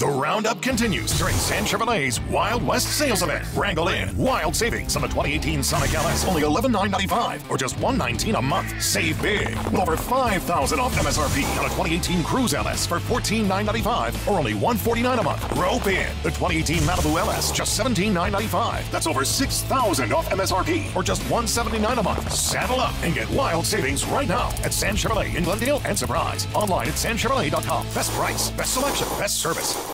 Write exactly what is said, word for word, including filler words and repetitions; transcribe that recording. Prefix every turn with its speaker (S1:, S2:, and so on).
S1: The roundup continues during Sam Chevrolet's Wild West sales event. Wrangle in wild savings on the twenty eighteen Sonic L S, only eleven thousand nine hundred ninety-five dollars or just one hundred nineteen dollars a month. Save big with over five thousand dollars off M S R P on a twenty eighteen Cruise L S for fourteen thousand nine hundred ninety-five dollars or only one hundred forty-nine dollars a month. Rope in the twenty eighteen Malibu L S, just seventeen thousand nine hundred ninety-five dollars. That's over six thousand dollars off M S R P or just one hundred seventy-nine dollars a month. Saddle up and get wild savings right now at Sam Chevrolet in Glendale and Surprise. Online at sam chevrolet dot com. Best price, best selection, best service.